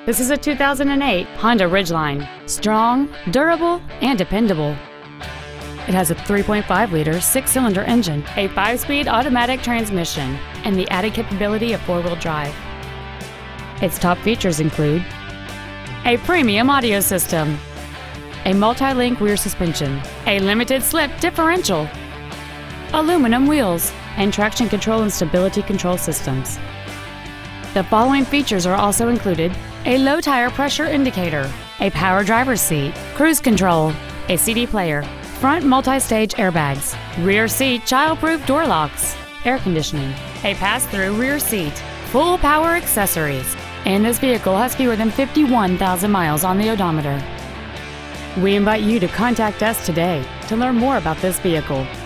This is a 2008 Honda Ridgeline. Strong, durable, and dependable. It has a 3.5-liter six-cylinder engine, a 5-speed automatic transmission, and the added capability of four-wheel drive. Its top features include a premium audio system, a multi-link rear suspension, a limited-slip differential, aluminum wheels, and traction control and stability control systems. The following features are also included: a low tire pressure indicator, a power driver's seat, cruise control, a CD player, front multi-stage airbags, rear seat child-proof door locks, air conditioning, a pass-through rear seat, full power accessories, and this vehicle has fewer than 51,000 miles on the odometer. We invite you to contact us today to learn more about this vehicle.